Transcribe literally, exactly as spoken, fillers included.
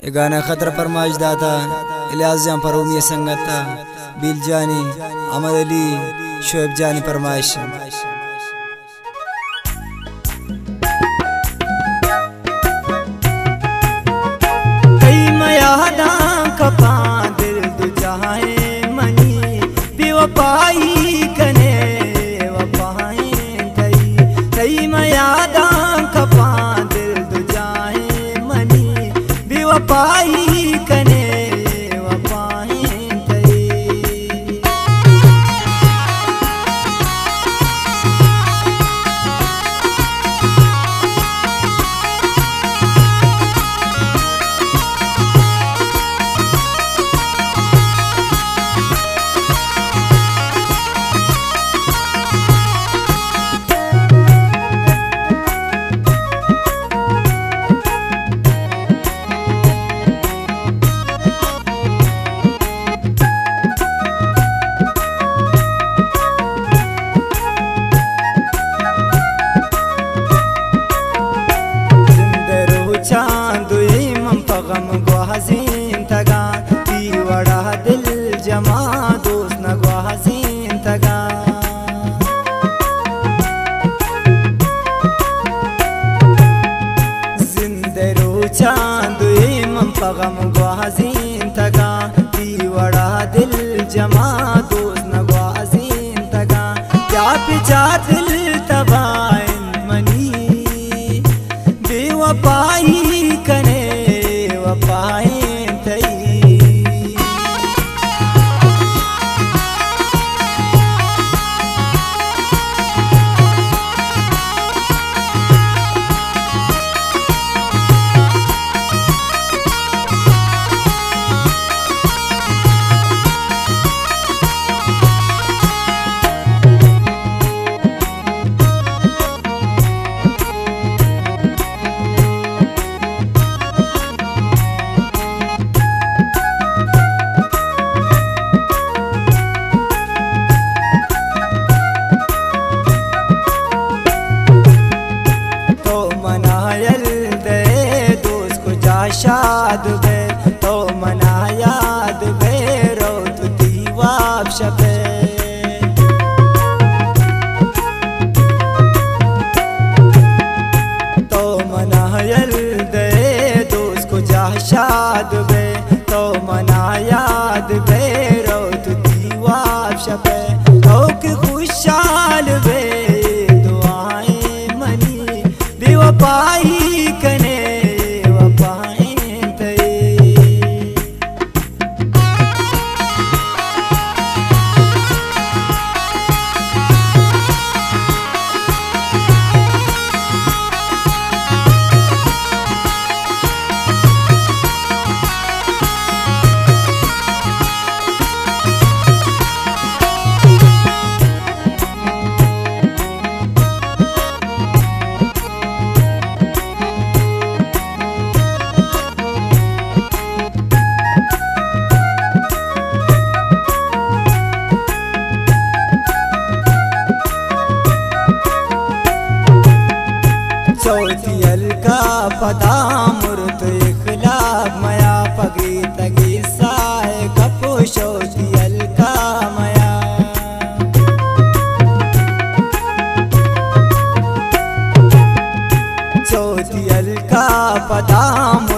ये गाना खतर फरमाइश दाता इलियास जान फरूमी संगत था बिल जानी अहमद अली शोएब जानी फरमाइश कई मयादा कपा दिल दुजाए मनी बेवफाई कने वफाई कई कई मयादा कपा दिल दुजाए मनी बेवफाई कने गम ग्वाहसीन तगा ती वड़ा दिल जमा दोस्त न ग्वाहसीन तगा जिंदे रो चांद इमम गम ग्वाहसीन तगा ती वड़ा दिल जमा दोस्त न ग्वाहसीन तगा क्या पिछा दिल तबाइन मनी बेवफाई कने पाए शाद बे तो मना याद बे रो तु दीवाब शबे तो मना यल दे दोस्त को जा शाद बे तो मना याद बे रो तु दीवाब शबे तो कि खुशहाल बे दुआएं मनी बेवफाई कने चौथियल का पता मुर्त इखलाक मया पगी तगी साए कपो चौथियल का मया चौथियल का पता